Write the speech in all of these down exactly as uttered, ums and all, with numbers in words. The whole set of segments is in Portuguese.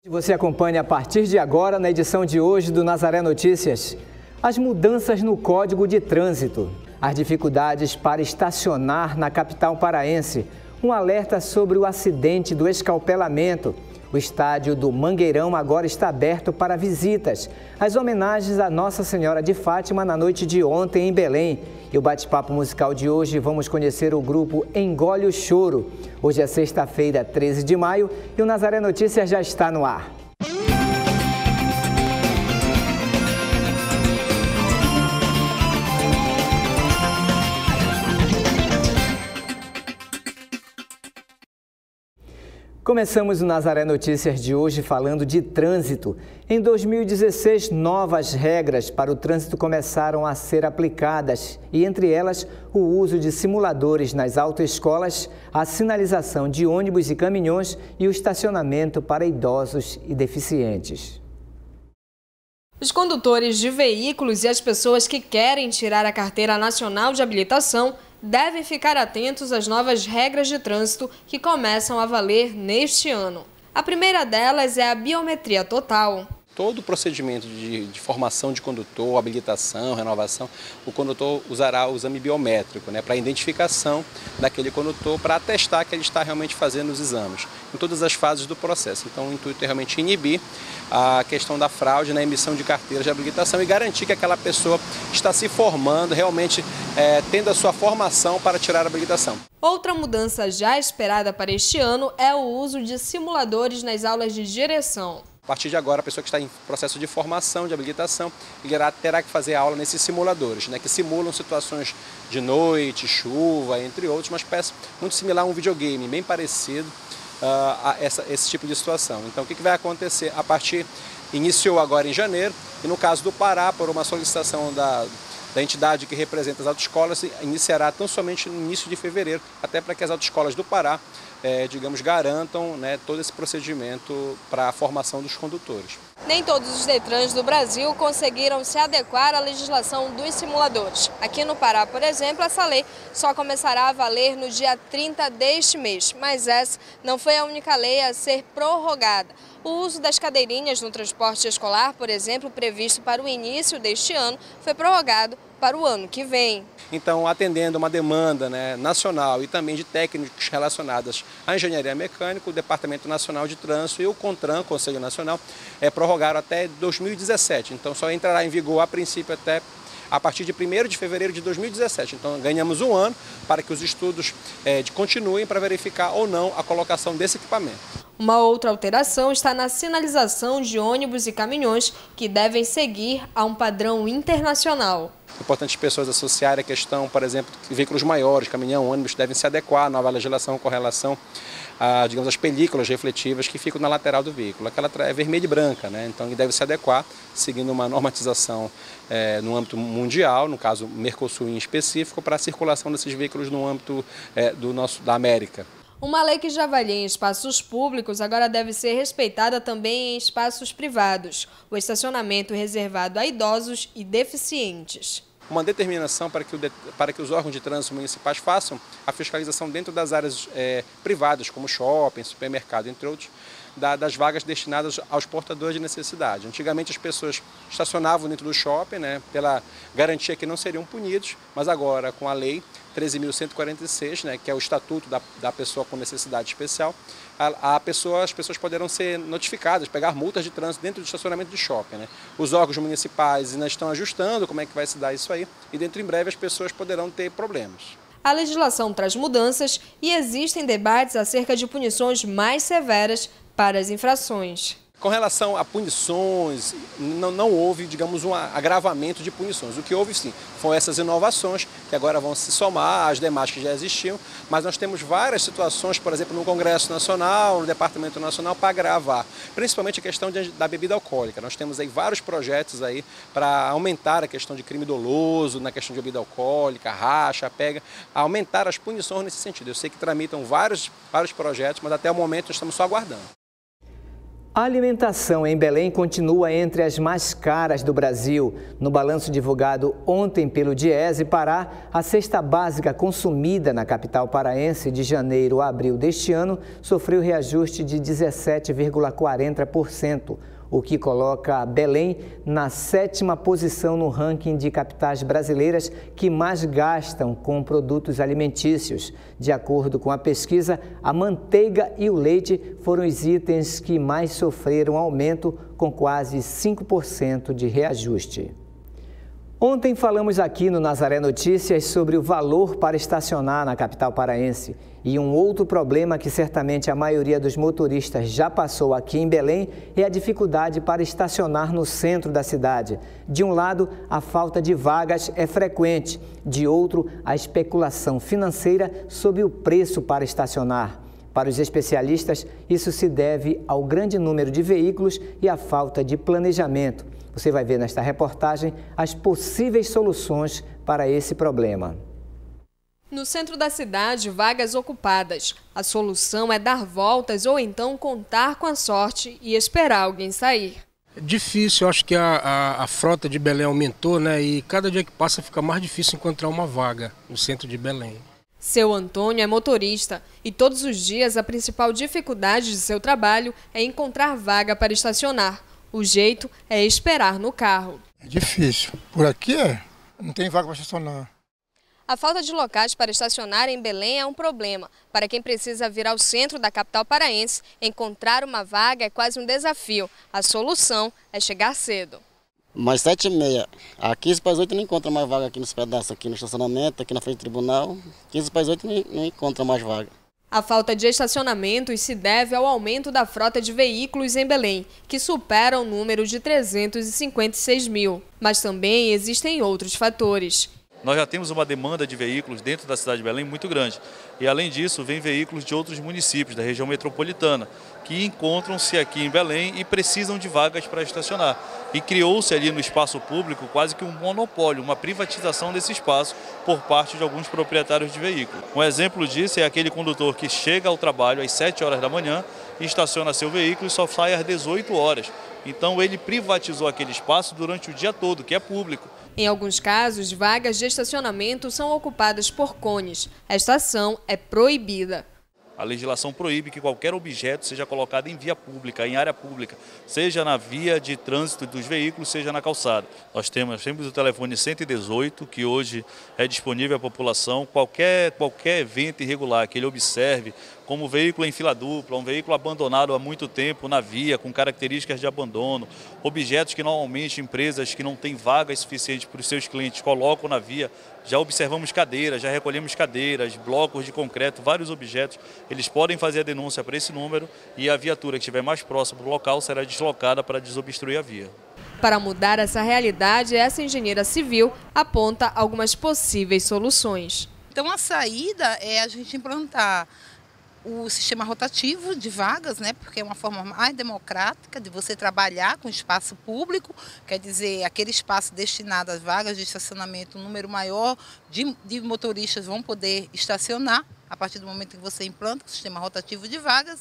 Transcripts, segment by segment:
Você acompanha a partir de agora, na edição de hoje do Nazaré Notícias, as mudanças no Código de Trânsito, as dificuldades para estacionar na capital paraense, um alerta sobre o acidente do escalpelamento. O estádio do Mangueirão agora está aberto para visitas. As homenagens a Nossa Senhora de Fátima na noite de ontem em Belém. E o bate-papo musical de hoje, vamos conhecer o grupo Engole o Choro. Hoje é sexta-feira, treze de maio, e o Nazaré Notícias já está no ar. Começamos o Nazaré Notícias de hoje falando de trânsito. Em dois mil e dezesseis, novas regras para o trânsito começaram a ser aplicadas e, entre elas, o uso de simuladores nas autoescolas, a sinalização de ônibus e caminhões e o estacionamento para idosos e deficientes. Os condutores de veículos e as pessoas que querem tirar a Carteira Nacional de Habilitação devem ficar atentos às novas regras de trânsito que começam a valer neste ano. A primeira delas é a biometria total. Todo o procedimento de, de formação de condutor, habilitação, renovação, o condutor usará o exame biométrico, né, para identificação daquele condutor, para atestar que ele está realmente fazendo os exames, em todas as fases do processo. Então, o intuito é realmente inibir a questão da fraude na emissão de carteiras de habilitação e garantir que aquela pessoa está se formando, realmente é, tendo a sua formação para tirar a habilitação. Outra mudança já esperada para este ano é o uso de simuladores nas aulas de direção. A partir de agora, a pessoa que está em processo de formação, de habilitação, irá, terá que fazer aula nesses simuladores, né, que simulam situações de noite, chuva, entre outros, uma espécie muito similar a um videogame, bem parecido uh, a essa, esse tipo de situação. Então, o que, que vai acontecer? A partir, iniciou agora em janeiro, e no caso do Pará, por uma solicitação da, da entidade que representa as autoescolas, iniciará tão somente no início de fevereiro, até para que as autoescolas do Pará É, digamos, garantam, né, todo esse procedimento para a formação dos condutores. Nem todos os Detrans do Brasil conseguiram se adequar à legislação dos simuladores. Aqui no Pará, por exemplo, essa lei só começará a valer no dia trinta deste mês, mas essa não foi a única lei a ser prorrogada. O uso das cadeirinhas no transporte escolar, por exemplo, previsto para o início deste ano, foi prorrogado para o ano que vem. Então, atendendo uma demanda, né, nacional e também de técnicos relacionados à engenharia mecânica, o Departamento Nacional de Trânsito e o CONTRAN, Conselho Nacional, é, prorrogaram até dois mil e dezessete. Então, só entrará em vigor a princípio até a partir de primeiro de fevereiro de dois mil e dezessete. Então, ganhamos um ano para que os estudos é, de, continuem para verificar ou não a colocação desse equipamento. Uma outra alteração está na sinalização de ônibus e caminhões, que devem seguir a um padrão internacional. É importante as pessoas associarem a questão, por exemplo, que veículos maiores, caminhão, ônibus, devem se adequar à nova legislação com relação a, digamos, as películas refletivas que ficam na lateral do veículo. Aquela é vermelha e branca, né? Então ele deve se adequar, seguindo uma normatização é, no âmbito mundial, no caso Mercosul em específico, para a circulação desses veículos no âmbito é, do nosso, da América. Uma lei que já valia em espaços públicos agora deve ser respeitada também em espaços privados. O estacionamento reservado a idosos e deficientes. Uma determinação para que, o, para que os órgãos de trânsito municipais façam a fiscalização dentro das áreas é, privadas, como shopping, supermercado, entre outros, da, das vagas destinadas aos portadores de necessidade. Antigamente as pessoas estacionavam dentro do shopping, né, pela garantia que não seriam punidos, mas agora com a lei treze mil cento e quarenta e seis, né, que é o estatuto da, da pessoa com necessidade especial, a, a pessoa, as pessoas poderão ser notificadas, pegar multas de trânsito dentro do estacionamento do shopping, né. Os órgãos municipais ainda estão ajustando como é que vai se dar isso aí, e dentro em breve as pessoas poderão ter problemas. A legislação traz mudanças e existem debates acerca de punições mais severas para as infrações. Com relação a punições, não, não houve, digamos, um agravamento de punições. O que houve, sim, foram essas inovações que agora vão se somar às demais que já existiam, mas nós temos várias situações, por exemplo, no Congresso Nacional, no Departamento Nacional, para agravar, principalmente a questão de, da bebida alcoólica. Nós temos aí vários projetos aí para aumentar a questão de crime doloso, na questão de bebida alcoólica, racha, pega, aumentar as punições nesse sentido. Eu sei que tramitam vários, vários projetos, mas até o momento nós estamos só aguardando. A alimentação em Belém continua entre as mais caras do Brasil. No balanço divulgado ontem pelo Diese Pará, a cesta básica consumida na capital paraense de janeiro a abril deste ano sofreu reajuste de dezessete vírgula quarenta por cento, o que coloca Belém na sétima posição no ranking de capitais brasileiras que mais gastam com produtos alimentícios. De acordo com a pesquisa, a manteiga e o leite foram os itens que mais sofreram aumento, com quase cinco por cento de reajuste. Ontem falamos aqui no Nazaré Notícias sobre o valor para estacionar na capital paraense. E um outro problema que certamente a maioria dos motoristas já passou aqui em Belém é a dificuldade para estacionar no centro da cidade. De um lado, a falta de vagas é frequente. De outro, a especulação financeira sobre o preço para estacionar. Para os especialistas, isso se deve ao grande número de veículos e à falta de planejamento. Você vai ver nesta reportagem as possíveis soluções para esse problema. No centro da cidade, vagas ocupadas. A solução é dar voltas ou então contar com a sorte e esperar alguém sair. É difícil, eu acho que a, a, a frota de Belém aumentou, né? E cada dia que passa fica mais difícil encontrar uma vaga no centro de Belém. Seu Antônio é motorista e todos os dias a principal dificuldade de seu trabalho é encontrar vaga para estacionar. O jeito é esperar no carro. É difícil. Por aqui é, não tem vaga para estacionar. A falta de locais para estacionar em Belém é um problema. Para quem precisa vir ao centro da capital paraense, encontrar uma vaga é quase um desafio. A solução é chegar cedo. Mais sete e meia. A quinze para as oito não encontra mais vaga aqui nos pedaços, aqui no estacionamento, aqui na frente do tribunal. quinze para as oito não, não encontra mais vaga. A falta de estacionamentos se deve ao aumento da frota de veículos em Belém, que supera o número de trezentos e cinquenta e seis mil. Mas também existem outros fatores. Nós já temos uma demanda de veículos dentro da cidade de Belém muito grande. E, além disso, vem veículos de outros municípios da região metropolitana, que encontram-se aqui em Belém e precisam de vagas para estacionar. E criou-se ali no espaço público quase que um monopólio, uma privatização desse espaço por parte de alguns proprietários de veículos. Um exemplo disso é aquele condutor que chega ao trabalho às sete horas da manhã e estaciona seu veículo e só sai às dezoito horas. Então ele privatizou aquele espaço durante o dia todo, que é público. Em alguns casos, vagas de estacionamento são ocupadas por cones. A estação é proibida. A legislação proíbe que qualquer objeto seja colocado em via pública, em área pública, seja na via de trânsito dos veículos, seja na calçada. Nós temos, temos o telefone cento e dezoito, que hoje é disponível à população. Qualquer, qualquer evento irregular que ele observe, como veículo em fila dupla, um veículo abandonado há muito tempo na via, com características de abandono, objetos que normalmente empresas que não têm vagas suficientes para os seus clientes colocam na via. Já observamos cadeiras, já recolhemos cadeiras, blocos de concreto, vários objetos. Eles podem fazer a denúncia para esse número e a viatura que estiver mais próxima do local será deslocada para desobstruir a via. Para mudar essa realidade, essa engenheira civil aponta algumas possíveis soluções. Então a saída é a gente implantar o sistema rotativo de vagas, né, porque é uma forma mais democrática de você trabalhar com espaço público, quer dizer, aquele espaço destinado às vagas de estacionamento, um número maior de, de motoristas vão poder estacionar a partir do momento que você implanta o sistema rotativo de vagas.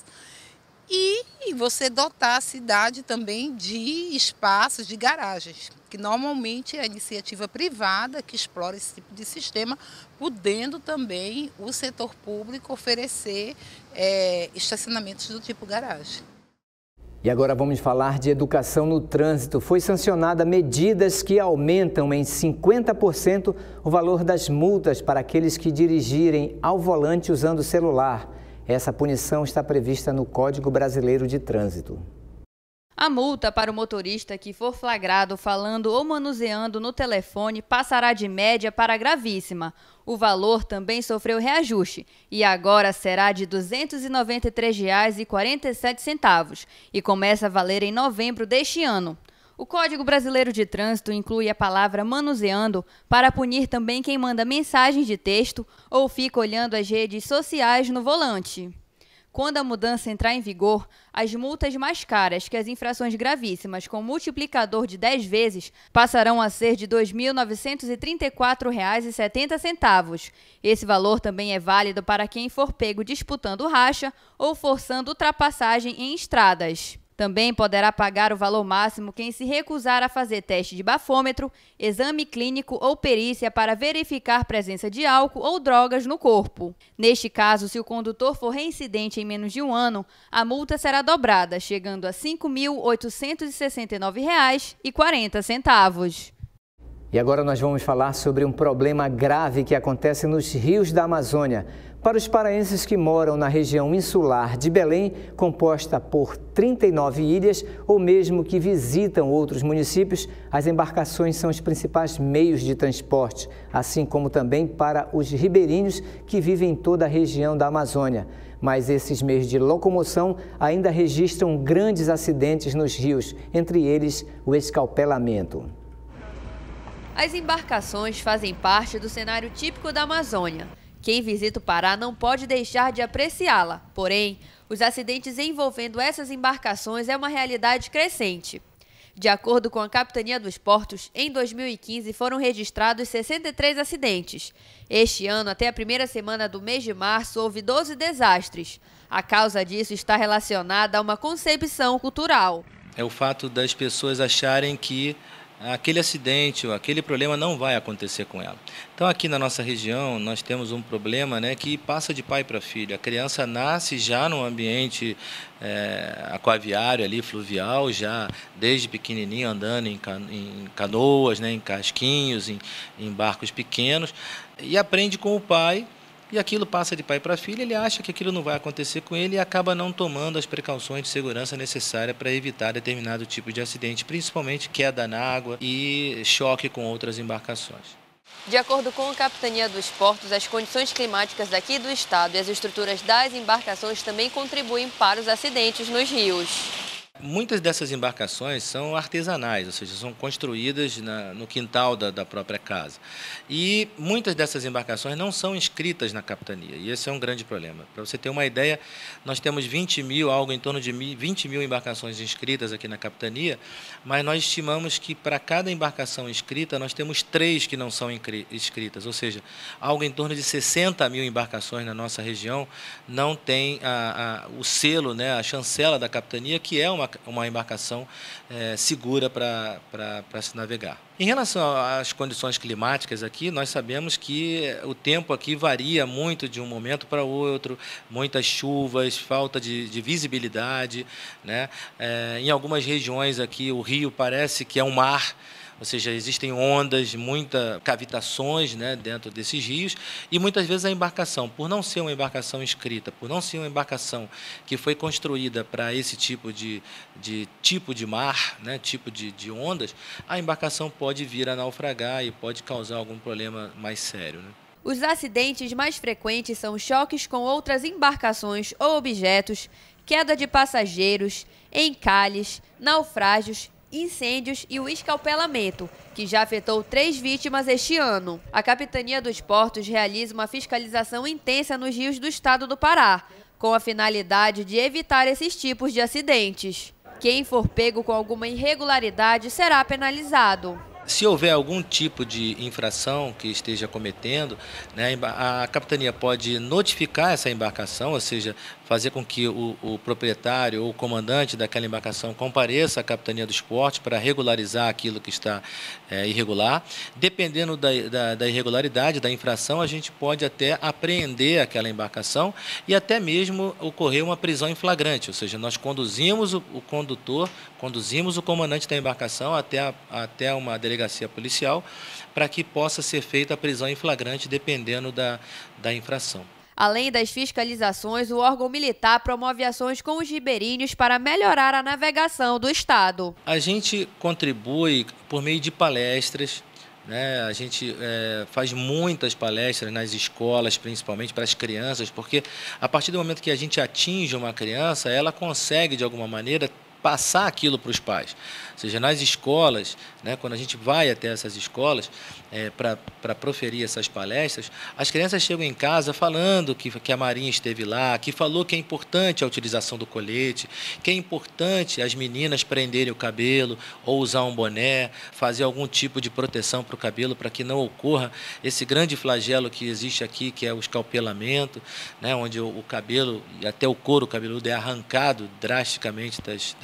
E, e você dotar a cidade também de espaços, de garagens, que normalmente é a iniciativa privada que explora esse tipo de sistema, podendo também o setor público oferecer é, estacionamentos do tipo garagem. E agora vamos falar de educação no trânsito. Foi sancionada medidas que aumentam em cinquenta por cento o valor das multas para aqueles que dirigirem ao volante usando o celular. Essa punição está prevista no Código Brasileiro de Trânsito. A multa para o motorista que for flagrado falando ou manuseando no telefone passará de média para gravíssima. O valor também sofreu reajuste e agora será de duzentos e noventa e três reais e quarenta e sete centavos e começa a valer em novembro deste ano. O Código Brasileiro de Trânsito inclui a palavra manuseando para punir também quem manda mensagens de texto ou fica olhando as redes sociais no volante. Quando a mudança entrar em vigor, as multas mais caras que as infrações gravíssimas com multiplicador de dez vezes passarão a ser de dois mil novecentos e trinta e quatro reais e setenta centavos. Esse valor também é válido para quem for pego disputando racha ou forçando ultrapassagem em estradas. Também poderá pagar o valor máximo quem se recusar a fazer teste de bafômetro, exame clínico ou perícia para verificar presença de álcool ou drogas no corpo. Neste caso, se o condutor for reincidente em menos de um ano, a multa será dobrada, chegando a cinco mil oitocentos e sessenta e nove reais e quarenta centavos. E agora nós vamos falar sobre um problema grave que acontece nos rios da Amazônia. Para os paraenses que moram na região insular de Belém, composta por trinta e nove ilhas, ou mesmo que visitam outros municípios, as embarcações são os principais meios de transporte, assim como também para os ribeirinhos que vivem em toda a região da Amazônia. Mas esses meios de locomoção ainda registram grandes acidentes nos rios, entre eles o escalpelamento. As embarcações fazem parte do cenário típico da Amazônia. Quem visita o Pará não pode deixar de apreciá-la. Porém, os acidentes envolvendo essas embarcações é uma realidade crescente. De acordo com a Capitania dos Portos, em dois mil e quinze foram registrados sessenta e três acidentes. Este ano, até a primeira semana do mês de março, houve doze desastres. A causa disso está relacionada a uma concepção cultural. É o fato das pessoas acharem que aquele acidente ou aquele problema não vai acontecer com ela. Então aqui na nossa região nós temos um problema, né, que passa de pai para filho. A criança nasce já num ambiente é, aquaviário ali, fluvial, já desde pequenininho andando em, can em canoas, né, em casquinhos, em, em barcos pequenos, e aprende com o pai. E aquilo passa de pai para filho, ele acha que aquilo não vai acontecer com ele e acaba não tomando as precauções de segurança necessárias para evitar determinado tipo de acidente, principalmente queda na água e choque com outras embarcações. De acordo com a Capitania dos Portos, as condições climáticas daqui do estado e as estruturas das embarcações também contribuem para os acidentes nos rios. Muitas dessas embarcações são artesanais, ou seja, são construídas na, no quintal da, da própria casa. E muitas dessas embarcações não são inscritas na capitania, e esse é um grande problema. Para você ter uma ideia, nós temos vinte mil, algo em torno de vinte mil embarcações inscritas aqui na capitania, mas nós estimamos que para cada embarcação inscrita, nós temos três que não são inscritas, ou seja, algo em torno de sessenta mil embarcações na nossa região não tem a, a, o selo, né, a chancela da capitania, que é uma uma embarcação é, segura para se navegar. Em relação às condições climáticas aqui, nós sabemos que o tempo aqui varia muito de um momento para outro, muitas chuvas, falta de, de visibilidade, né? É, em algumas regiões aqui o rio parece que é um mar, ou seja, existem ondas, muitas cavitações, né, dentro desses rios, e muitas vezes a embarcação, por não ser uma embarcação inscrita, por não ser uma embarcação que foi construída para esse tipo de, de tipo de mar, né, tipo de, de ondas, a embarcação pode vir a naufragar e pode causar algum problema mais sério, né? Os acidentes mais frequentes são choques com outras embarcações ou objetos, queda de passageiros, encalhes, naufrágios, incêndios e o escalpelamento, que já afetou três vítimas este ano. A Capitania dos Portos realiza uma fiscalização intensa nos rios do estado do Pará, com a finalidade de evitar esses tipos de acidentes. Quem for pego com alguma irregularidade será penalizado. Se houver algum tipo de infração que esteja cometendo, né, a capitania pode notificar essa embarcação, ou seja, fazer com que o, o proprietário ou o comandante daquela embarcação compareça à Capitania dos Portos para regularizar aquilo que está é, irregular. Dependendo da, da, da irregularidade, da infração, a gente pode até apreender aquela embarcação e até mesmo ocorrer uma prisão em flagrante, ou seja, nós conduzimos o, o condutor, conduzimos o comandante da embarcação até, a, até uma delegacia policial para que possa ser feita a prisão em flagrante dependendo da, da infração. Além das fiscalizações, o órgão militar promove ações com os ribeirinhos para melhorar a navegação do estado. A gente contribui por meio de palestras, né? A gente é, faz muitas palestras nas escolas, principalmente para as crianças, porque a partir do momento que a gente atinge uma criança, ela consegue de alguma maneira passar aquilo para os pais. Ou seja, nas escolas, né, quando a gente vai até essas escolas é, para proferir essas palestras, as crianças chegam em casa falando que, que a Marinha esteve lá, que falou que é importante a utilização do colete, que é importante as meninas prenderem o cabelo ou usar um boné, fazer algum tipo de proteção para o cabelo para que não ocorra esse grande flagelo que existe aqui, que é o escalpelamento, né, onde o, o cabelo e até o couro cabeludo é arrancado drasticamente das, das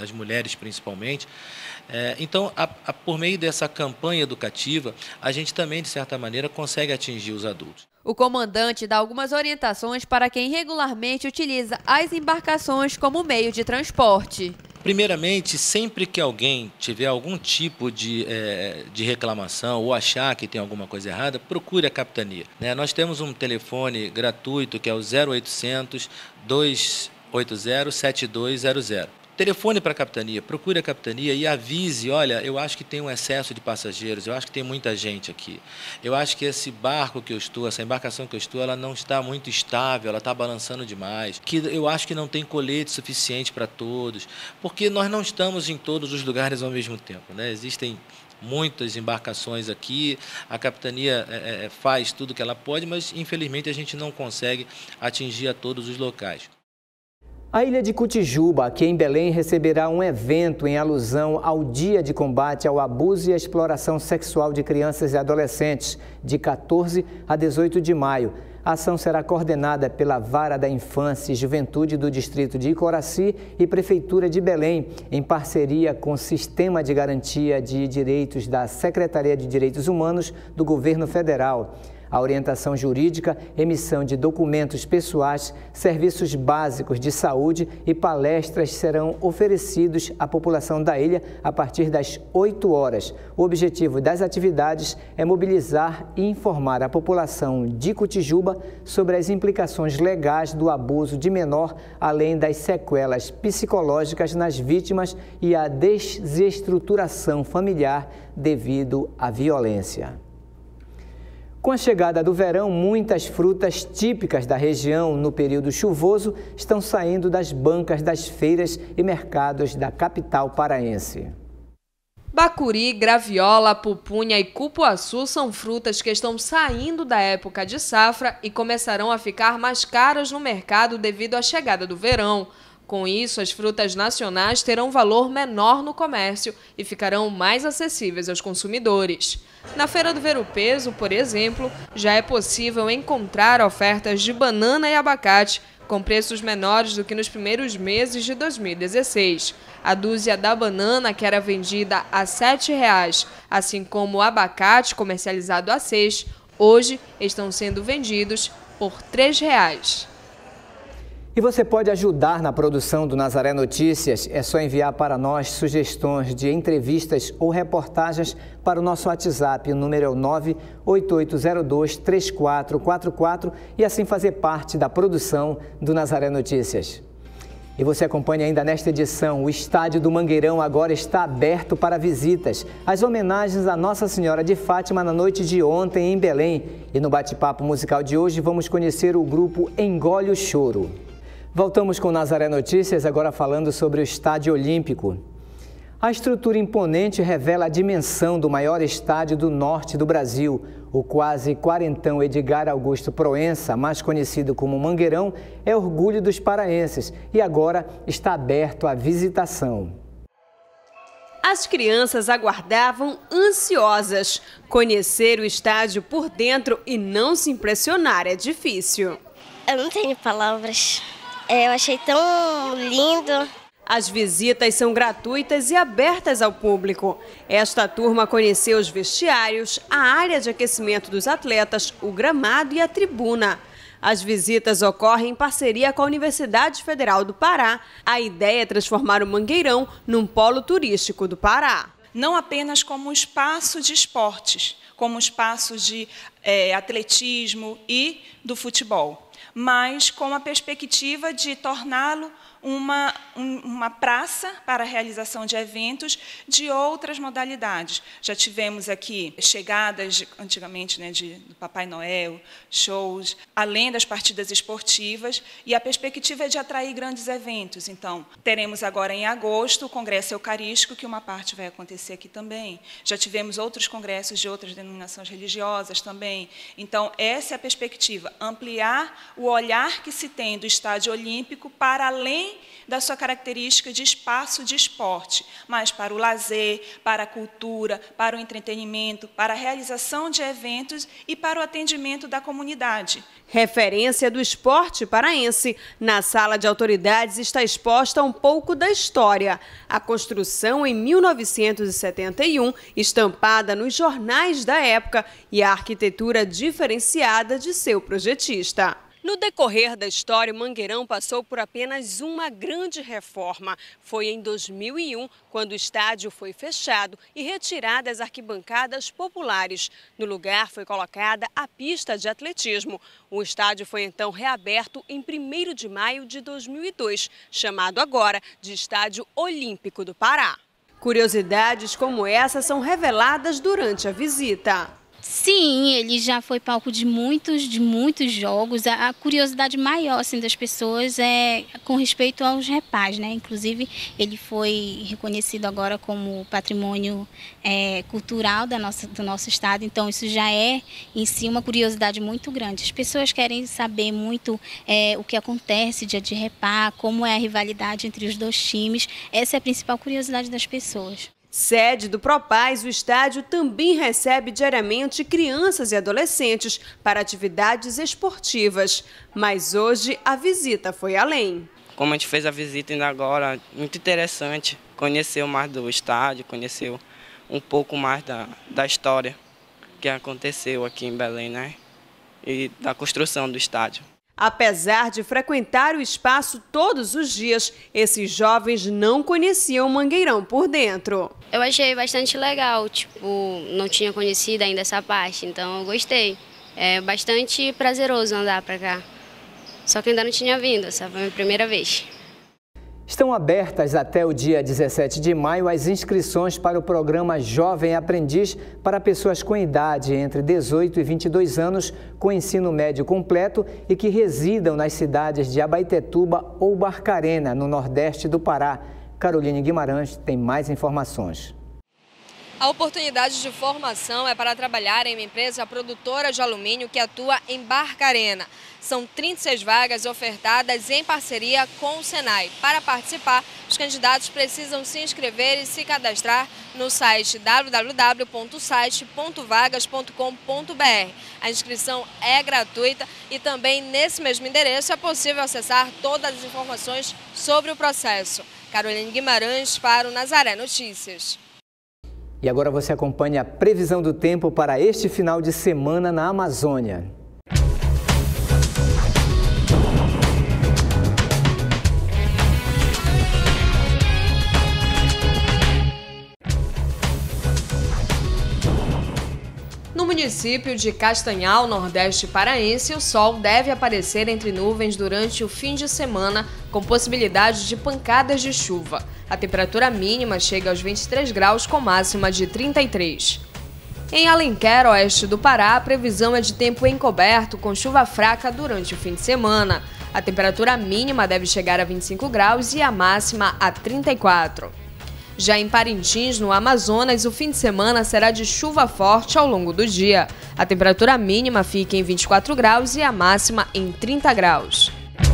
as mulheres principalmente. É, então, a, a, por meio dessa campanha educativa, a gente também, de certa maneira, consegue atingir os adultos. O comandante dá algumas orientações para quem regularmente utiliza as embarcações como meio de transporte. Primeiramente, sempre que alguém tiver algum tipo de, é, de reclamação ou achar que tem alguma coisa errada, procure a capitania. Né? Nós temos um telefone gratuito que é o zero oitocentos, dois oito zero, sete dois zero zero. Telefone para a capitania, procure a capitania e avise, olha, eu acho que tem um excesso de passageiros, eu acho que tem muita gente aqui. Eu acho que esse barco que eu estou, essa embarcação que eu estou, ela não está muito estável, ela está balançando demais. Que eu acho que não tem colete suficiente para todos, porque nós não estamos em todos os lugares ao mesmo tempo, né? Existem muitas embarcações aqui, a capitania é, é, faz tudo que ela pode, mas infelizmente a gente não consegue atingir a todos os locais. A ilha de Cotijuba, aqui em Belém, receberá um evento em alusão ao Dia de Combate ao Abuso e à Exploração Sexual de Crianças e Adolescentes, de quatorze a dezoito de maio. A ação será coordenada pela Vara da Infância e Juventude do Distrito de Icoraci e Prefeitura de Belém, em parceria com o Sistema de Garantia de Direitos da Secretaria de Direitos Humanos do Governo Federal. A orientação jurídica, emissão de documentos pessoais, serviços básicos de saúde e palestras serão oferecidos à população da ilha a partir das oito horas. O objetivo das atividades é mobilizar e informar a população de Cotijuba sobre as implicações legais do abuso de menor, além das sequelas psicológicas nas vítimas e a desestruturação familiar devido à violência. Com a chegada do verão, muitas frutas típicas da região no período chuvoso estão saindo das bancas das feiras e mercados da capital paraense. Bacuri, graviola, pupunha e cupuaçu são frutas que estão saindo da época de safra e começarão a ficar mais caras no mercado devido à chegada do verão. Com isso, as frutas nacionais terão valor menor no comércio e ficarão mais acessíveis aos consumidores. Na Feira do Ver-o-Peso, por exemplo, já é possível encontrar ofertas de banana e abacate com preços menores do que nos primeiros meses de dois mil e dezesseis. A dúzia da banana, que era vendida a sete reais, assim como o abacate comercializado a seis, hoje estão sendo vendidos por três reais. E você pode ajudar na produção do Nazaré Notícias. É só enviar para nós sugestões de entrevistas ou reportagens para o nosso WhatsApp. O número é o nove oito oito zero dois, três quatro quatro quatro e assim fazer parte da produção do Nazaré Notícias. E você acompanha ainda nesta edição, o Estádio do Mangueirão agora está aberto para visitas. As homenagens à Nossa Senhora de Fátima na noite de ontem em Belém. E no bate-papo musical de hoje vamos conhecer o grupo Engole o Choro. Voltamos com Nazaré Notícias, agora falando sobre o Estádio Olímpico. A estrutura imponente revela a dimensão do maior estádio do norte do Brasil. O quase quarentão Edgar Augusto Proença, mais conhecido como Mangueirão, é orgulho dos paraenses e agora está aberto à visitação. As crianças aguardavam ansiosas. Conhecer o estádio por dentro e não se impressionar é difícil. Eu não tenho palavras. É, eu achei tão lindo. As visitas são gratuitas e abertas ao público. Esta turma conheceu os vestiários, a área de aquecimento dos atletas, o gramado e a tribuna. As visitas ocorrem em parceria com a Universidade Federal do Pará. A ideia é transformar o Mangueirão num polo turístico do Pará. Não apenas como um espaço de esportes, como um espaço de é, atletismo e do futebol, mas com a perspectiva de torná-lo uma, um, uma praça para a realização de eventos de outras modalidades. Já tivemos aqui chegadas, de, antigamente, né, de, do Papai Noel, shows, além das partidas esportivas, e a perspectiva é de atrair grandes eventos. Então, teremos agora em agosto o Congresso Eucarístico, que uma parte vai acontecer aqui também. Já tivemos outros congressos de outras denominações religiosas também. Então, essa é a perspectiva, ampliar o olhar que se tem do Estádio Olímpico para além além da sua característica de espaço de esporte, mas para o lazer, para a cultura, para o entretenimento, para a realização de eventos e para o atendimento da comunidade. Referência do esporte paraense, na sala de autoridades está exposta um pouco da história. A construção em mil novecentos e setenta e um, estampada nos jornais da época, e a arquitetura diferenciada de seu projetista. No decorrer da história, o Mangueirão passou por apenas uma grande reforma. Foi em dois mil e um, quando o estádio foi fechado e retiradas as arquibancadas populares. No lugar foi colocada a pista de atletismo. O estádio foi então reaberto em primeiro de maio de dois mil e dois, chamado agora de Estádio Olímpico do Pará. Curiosidades como essa são reveladas durante a visita. Sim, ele já foi palco de muitos, de muitos jogos. A curiosidade maior assim, das pessoas é com respeito aos repás, né? Inclusive, ele foi reconhecido agora como patrimônio é, cultural da nossa, do nosso estado. Então, isso já é, em si, uma curiosidade muito grande. As pessoas querem saber muito é, o que acontece dia de repá, como é a rivalidade entre os dois times. Essa é a principal curiosidade das pessoas. Sede do Propaz, o estádio também recebe diariamente crianças e adolescentes para atividades esportivas. Mas hoje a visita foi além. Como a gente fez a visita ainda agora, muito interessante. Conheceu mais do estádio, conheceu um pouco mais da, da história que aconteceu aqui em Belém, né? E da construção do estádio. Apesar de frequentar o espaço todos os dias, esses jovens não conheciam o Mangueirão por dentro. Eu achei bastante legal, tipo, não tinha conhecido ainda essa parte, então eu gostei. É bastante prazeroso andar para cá, só que ainda não tinha vindo, essa foi a minha primeira vez. Estão abertas até o dia dezessete de maio as inscrições para o programa Jovem Aprendiz para pessoas com idade entre dezoito e vinte e dois anos com ensino médio completo e que residam nas cidades de Abaetetuba ou Barcarena, no nordeste do Pará. Caroline Guimarães tem mais informações. A oportunidade de formação é para trabalhar em uma empresa produtora de alumínio que atua em Barcarena. São trinta e seis vagas ofertadas em parceria com o Senai. Para participar, os candidatos precisam se inscrever e se cadastrar no site w w w ponto site ponto vagas ponto com ponto b r. A inscrição é gratuita e também nesse mesmo endereço é possível acessar todas as informações sobre o processo. Caroline Guimarães para o Nazaré Notícias. E agora você acompanha a previsão do tempo para este final de semana na Amazônia. No município de Castanhal, nordeste paraense, o sol deve aparecer entre nuvens durante o fim de semana, com possibilidade de pancadas de chuva. A temperatura mínima chega aos vinte e três graus, com máxima de trinta e três. Em Alenquer, oeste do Pará, a previsão é de tempo encoberto, com chuva fraca durante o fim de semana. A temperatura mínima deve chegar a vinte e cinco graus e a máxima a trinta e quatro. Já em Parintins, no Amazonas, o fim de semana será de chuva forte ao longo do dia. A temperatura mínima fica em vinte e quatro graus e a máxima em trinta graus.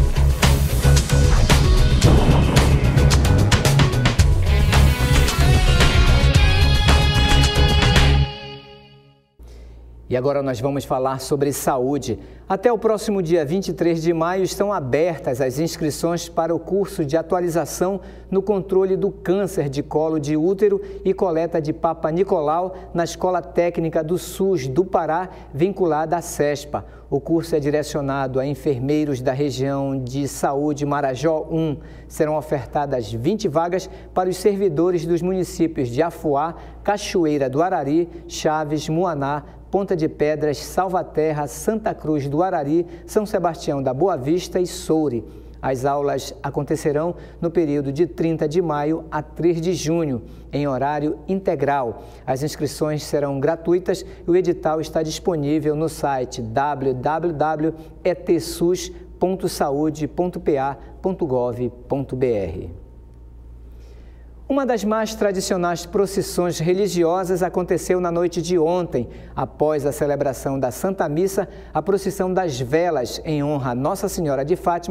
E agora nós vamos falar sobre saúde. Até o próximo dia vinte e três de maio estão abertas as inscrições para o curso de atualização no controle do câncer de colo de útero e coleta de Papa Nicolau na Escola Técnica do SUS do Pará, vinculada à CESPA. O curso é direcionado a enfermeiros da região de saúde Marajó um. Serão ofertadas vinte vagas para os servidores dos municípios de Afuá, Cachoeira do Arari, Chaves, Muaná, Ponta de Pedras, Salvaterra, Santa Cruz do Arari, São Sebastião da Boa Vista e Soure. As aulas acontecerão no período de trinta de maio a três de junho, em horário integral. As inscrições serão gratuitas e o edital está disponível no site w w w ponto e t sus ponto saude ponto p a ponto gov ponto b r. Uma das mais tradicionais procissões religiosas aconteceu na noite de ontem. Após a celebração da Santa Missa, a procissão das velas em honra a Nossa Senhora de Fátima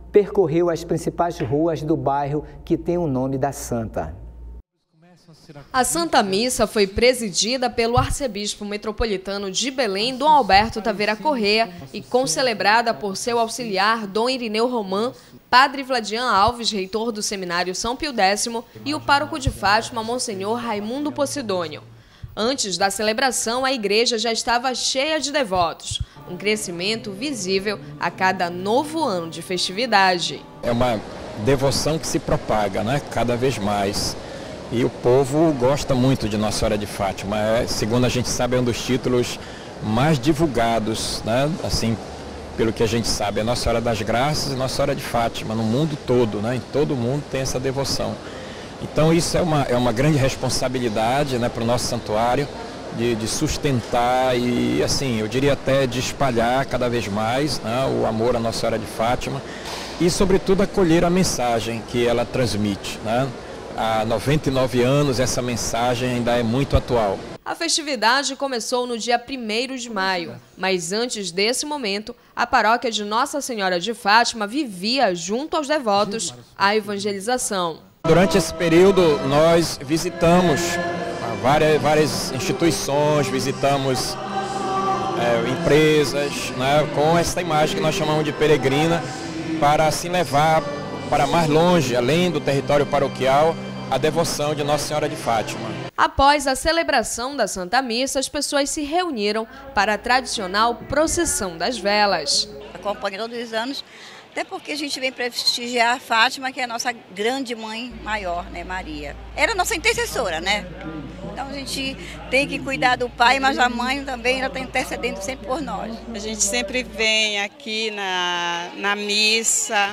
percorreu as principais ruas do bairro que tem o nome da santa. A Santa Missa foi presidida pelo arcebispo metropolitano de Belém, Dom Alberto Taveira Corrêa, e concelebrada por seu auxiliar, Dom Irineu Romã, Padre Vladian Alves, reitor do Seminário São Pio Décimo, e o pároco de Fátima, Monsenhor Raimundo Posidônio. Antes da celebração, a igreja já estava cheia de devotos, um crescimento visível a cada novo ano de festividade. É uma devoção que se propaga, né, cada vez mais. E o povo gosta muito de Nossa Senhora de Fátima. É, segundo a gente sabe, é um dos títulos mais divulgados, né? Assim, pelo que a gente sabe, é Nossa Senhora das Graças e Nossa Senhora de Fátima, no mundo todo, né? Em todo mundo tem essa devoção. Então isso é uma, é uma grande responsabilidade, né, para o nosso santuário, de, de sustentar e, assim, eu diria até de espalhar cada vez mais, né, o amor à Nossa Senhora de Fátima e, sobretudo, acolher a mensagem que ela transmite, né? Há noventa e nove anos essa mensagem ainda é muito atual. A festividade começou no dia primeiro de maio, mas antes desse momento, a paróquia de Nossa Senhora de Fátima vivia, junto aos devotos, a evangelização. Durante esse período, nós visitamos várias, várias instituições, visitamos é, empresas, né, com essa imagem que nós chamamos de peregrina, para assim levar para mais longe, além do território paroquial, a devoção de Nossa Senhora de Fátima. Após a celebração da Santa Missa, as pessoas se reuniram para a tradicional procissão das velas. Acompanho todos os anos, até porque a gente vem prestigiar a Fátima, que é a nossa grande mãe maior, né, Maria. Era a nossa intercessora, né? Então a gente tem que cuidar do pai, mas a mãe também ela está intercedendo sempre por nós. A gente sempre vem aqui na, na missa.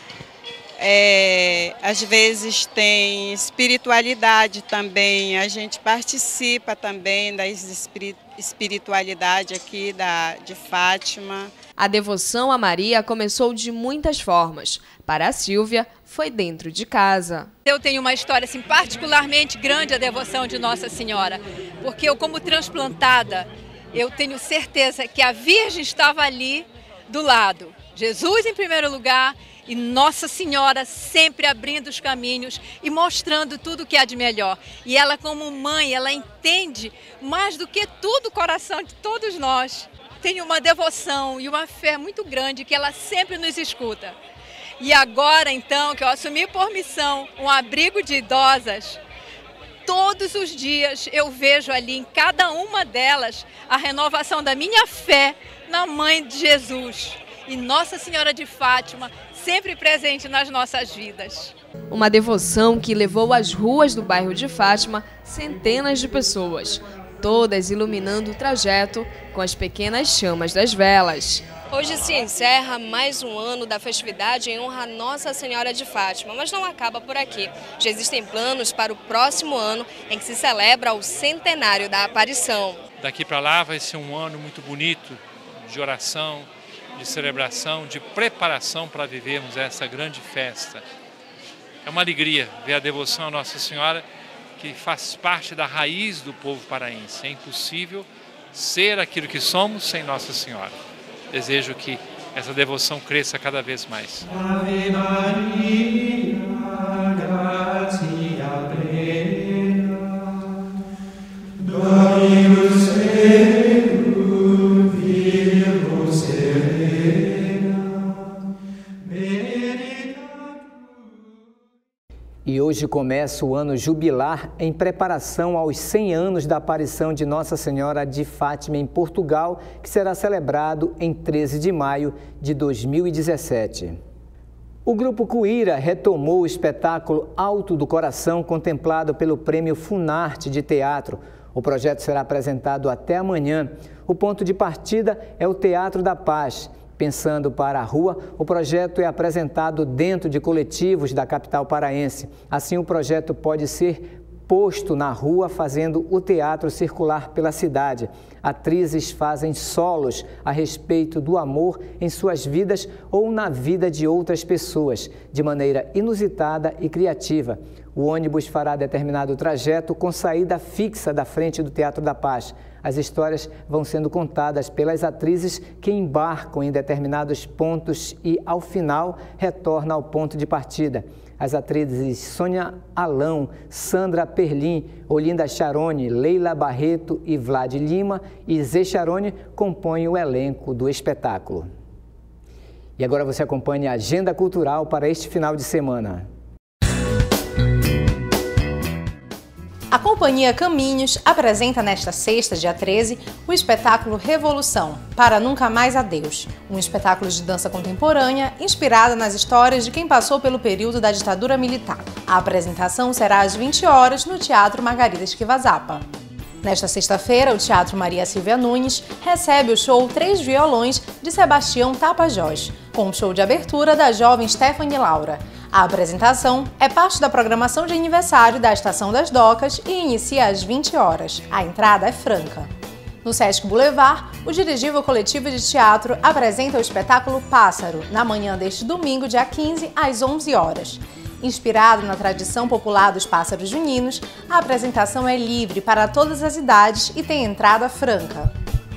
É, às vezes tem espiritualidade também, a gente participa também da espiritualidade aqui da, de Fátima. A devoção a Maria começou de muitas formas. Para a Silvia, foi dentro de casa. Eu tenho uma história assim, particularmente grande, a devoção de Nossa Senhora, porque eu, como transplantada, eu tenho certeza que a Virgem estava ali do lado. Jesus em primeiro lugar, e Nossa Senhora sempre abrindo os caminhos e mostrando tudo o que há de melhor. E ela, como mãe, ela entende mais do que tudo o coração de todos nós. Tem uma devoção e uma fé muito grande que ela sempre nos escuta. E agora, então, que eu assumi por missão um abrigo de idosas, todos os dias eu vejo ali em cada uma delas a renovação da minha fé na Mãe de Jesus. E Nossa Senhora de Fátima, sempre presente nas nossas vidas. Uma devoção que levou às ruas do bairro de Fátima centenas de pessoas, todas iluminando o trajeto com as pequenas chamas das velas. Hoje se encerra mais um ano da festividade em honra a Nossa Senhora de Fátima, mas não acaba por aqui. Já existem planos para o próximo ano, em que se celebra o centenário da aparição. Daqui para lá vai ser um ano muito bonito de oração, de celebração, de preparação para vivermos essa grande festa. É uma alegria ver a devoção à Nossa Senhora, que faz parte da raiz do povo paraense. É impossível ser aquilo que somos sem Nossa Senhora. Desejo que essa devoção cresça cada vez mais. Ave Maria, gratia plena, Dominus tecum, Virgo E hoje começa o ano jubilar em preparação aos cem anos da aparição de Nossa Senhora de Fátima em Portugal, que será celebrado em treze de maio de dois mil e dezessete. O Grupo Cuíra retomou o espetáculo Alto do Coração, contemplado pelo Prêmio Funarte de Teatro. O projeto será apresentado até amanhã. O ponto de partida é o Teatro da Paz. Pensando para a rua, o projeto é apresentado dentro de coletivos da capital paraense. Assim, o projeto pode ser posto na rua, fazendo o teatro circular pela cidade. Atrizes fazem solos a respeito do amor em suas vidas ou na vida de outras pessoas, de maneira inusitada e criativa. O ônibus fará determinado trajeto com saída fixa da frente do Teatro da Paz. As histórias vão sendo contadas pelas atrizes que embarcam em determinados pontos e, ao final, retornam ao ponto de partida. As atrizes Sônia Alão, Sandra Perlim, Olinda Charone, Leila Barreto e Vlad Lima e Zé Charone compõem o elenco do espetáculo. E agora você acompanha a agenda cultural para este final de semana. A Companhia Caminhos apresenta nesta sexta, dia treze, o espetáculo Revolução, Para Nunca Mais Adeus, um espetáculo de dança contemporânea inspirada nas histórias de quem passou pelo período da ditadura militar. A apresentação será às vinte horas no Teatro Margarida Esquivazapa. Nesta sexta-feira, o Teatro Maria Silvia Nunes recebe o show Três Violões de Sebastião Tapajós, com o show de abertura da jovem Stephanie Laura. A apresentação é parte da programação de aniversário da Estação das Docas e inicia às vinte horas. A entrada é franca. No Sesc Boulevard, o Dirigível Coletivo de Teatro apresenta o espetáculo Pássaro, na manhã deste domingo, dia quinze, às onze horas. Inspirado na tradição popular dos pássaros juninos, a apresentação é livre para todas as idades e tem entrada franca.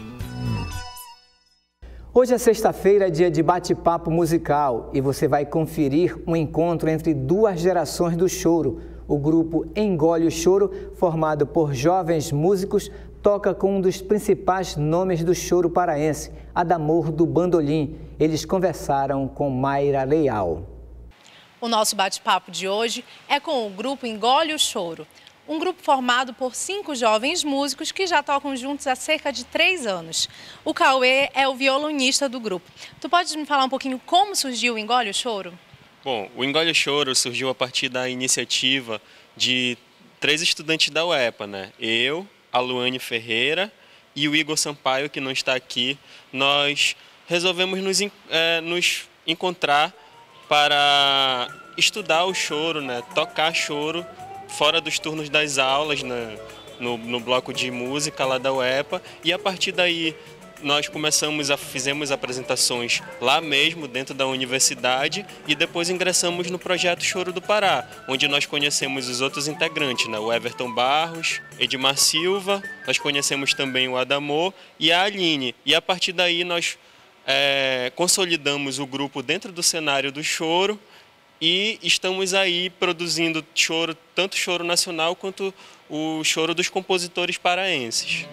Hoje é sexta-feira, dia de bate-papo musical, e você vai conferir um encontro entre duas gerações do choro. O grupo Engole o Choro, formado por jovens músicos, toca com um dos principais nomes do choro paraense, Adamor do Bandolim. Eles conversaram com Mayra Leal. O nosso bate-papo de hoje é com o grupo Engole o Choro, um grupo formado por cinco jovens músicos que já tocam juntos há cerca de três anos. O Cauê é o violonista do grupo. Tu podes me falar um pouquinho como surgiu o Engole o Choro? Bom, o Engole o Choro surgiu a partir da iniciativa de três estudantes da U E P A, né? Eu, a Luane Ferreira e o Igor Sampaio, que não está aqui. Nós resolvemos nos, é, nos encontrar para estudar o choro, né? Tocar choro fora dos turnos das aulas, né? no, no bloco de música lá da U E P A, e a partir daí nós começamos a fizemos apresentações lá mesmo dentro da universidade e depois ingressamos no projeto Choro do Pará, onde nós conhecemos os outros integrantes, né? O Everton Barros, Edmar Silva, nós conhecemos também o Adamor e a Aline, e a partir daí nós é, consolidamos o grupo dentro do cenário do choro. E estamos aí produzindo choro, tanto choro nacional quanto o choro dos compositores paraenses.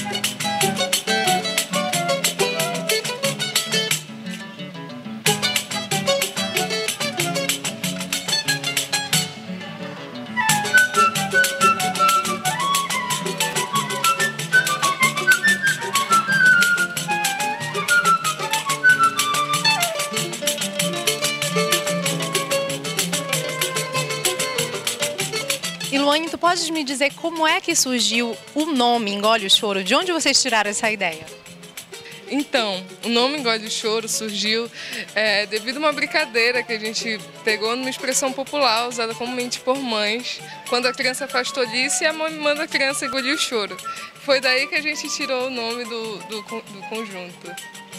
E Luane, tu podes me dizer como é que surgiu o nome Engole o Choro? De onde vocês tiraram essa ideia? Então, o nome Engole o Choro surgiu é, devido a uma brincadeira que a gente pegou numa expressão popular usada comumente por mães. Quando a criança faz tolice, a mãe manda a criança engolir o choro. Foi daí que a gente tirou o nome do, do, do conjunto.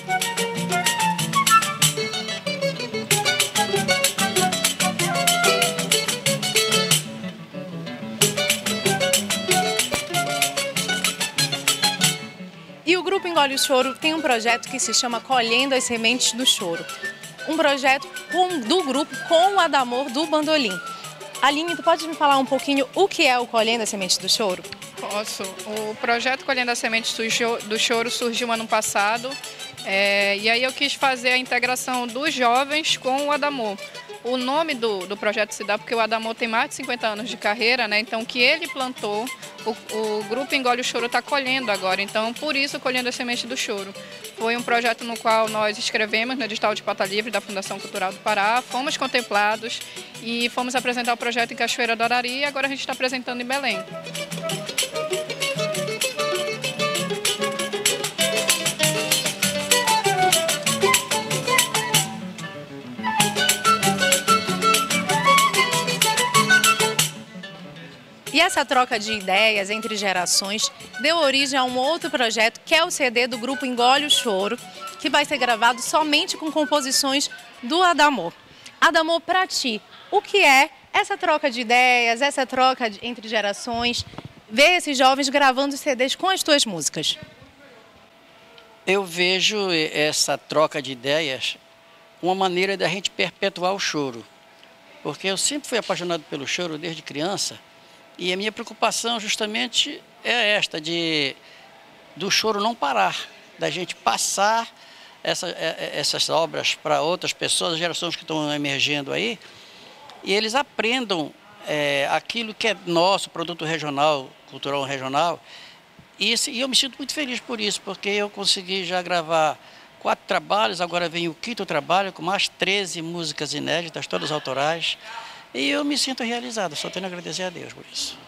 E o Grupo Engole o Choro tem um projeto que se chama Colhendo as Sementes do Choro. Um projeto com, do grupo com o Adamor do Bandolim. Aline, tu pode me falar um pouquinho o que é o Colhendo as Sementes do Choro? Posso. O projeto Colhendo as Sementes do Choro surgiu ano passado. É, e aí eu quis fazer a integração dos jovens com o Adamor. O nome do, do projeto se dá porque o Adamor tem mais de cinquenta anos de carreira, né? Então, o que ele plantou, o, o Grupo Engole o Choro está colhendo agora. Então, por isso, Colhendo as Sementes do Choro. Foi um projeto no qual nós escrevemos no edital de pauta livre da Fundação Cultural do Pará, fomos contemplados e fomos apresentar o projeto em Cachoeira do Arari e agora a gente está apresentando em Belém. E essa troca de ideias entre gerações deu origem a um outro projeto, que é o C D do Grupo Engole o Choro, que vai ser gravado somente com composições do Adamor. Adamor, para ti, o que é Essa troca de ideias, essa troca de, entre gerações, ver esses jovens gravando C Ds com as tuas músicas. Eu vejo essa troca de ideias uma maneira da gente perpetuar o choro. Porque eu sempre fui apaixonado pelo choro desde criança e a minha preocupação justamente é esta, de do choro não parar, da gente passar essa, essas obras para outras pessoas, as gerações que estão emergendo aí, e eles aprendam é, aquilo que é nosso, produto regional, cultural regional. E, esse, e eu me sinto muito feliz por isso, porque eu consegui já gravar quatro trabalhos, agora vem o quinto trabalho, com mais treze músicas inéditas, todas autorais. E eu me sinto realizado, só tenho a agradecer a Deus por isso.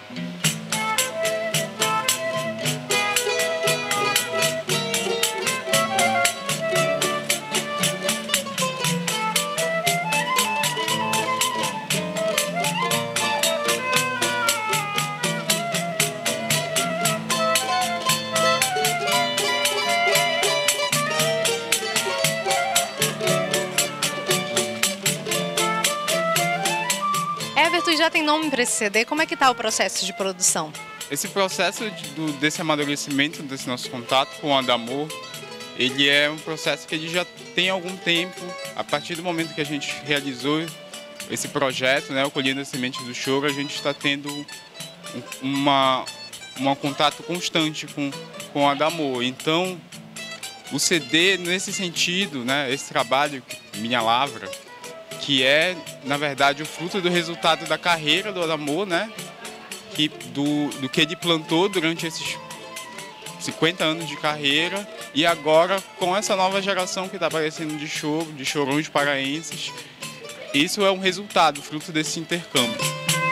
Everton, já tem nome para esse C D? Como é que está o processo de produção? Esse processo de, do, desse amadurecimento, desse nosso contato com o Adamor, ele é um processo que ele já tem algum tempo, a partir do momento que a gente realizou esse projeto, né, o Colhendo as Sementes do Choro, a gente está tendo um uma, uma contato constante com, com o Adamor. Então, o C D, nesse sentido, né, esse trabalho, Minha Lavra, que é, na verdade, o fruto do resultado da carreira do Adamor, né? Que, do, do que ele plantou durante esses cinquenta anos de carreira, e agora, com essa nova geração que está aparecendo de choro, de chorões paraenses, isso é um resultado, fruto desse intercâmbio.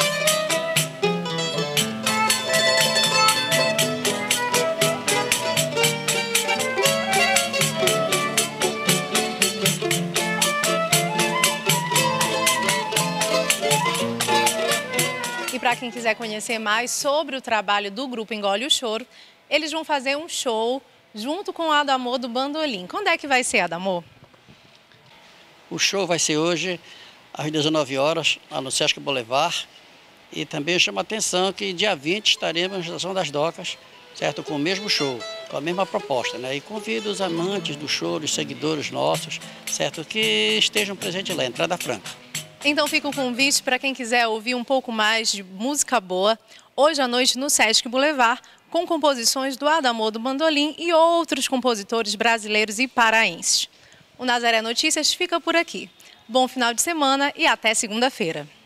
E para quem quiser conhecer mais sobre o trabalho do grupo Engole o Choro, eles vão fazer um show junto com o Adamor do Bandolim. Quando é que vai ser, Adamor? O show vai ser hoje às dezenove horas, lá no Sesc Boulevard. E também chama a atenção que dia vinte estaremos na Estação das Docas, certo? Com o mesmo show, com a mesma proposta, né? E convido os amantes do choro, os seguidores nossos, certo? Que estejam presentes lá, entrada franca. Então fica o convite para quem quiser ouvir um pouco mais de música boa, hoje à noite no Sesc Boulevard, com composições do Adamor do Bandolim e outros compositores brasileiros e paraenses. O Nazaré Notícias fica por aqui. Bom final de semana e até segunda-feira.